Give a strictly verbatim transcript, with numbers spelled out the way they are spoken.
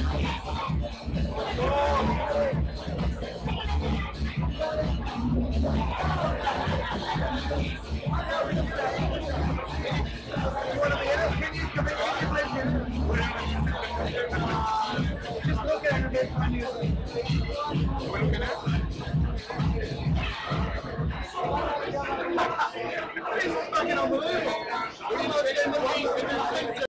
It's fucking unbelievable. You know, they didn't know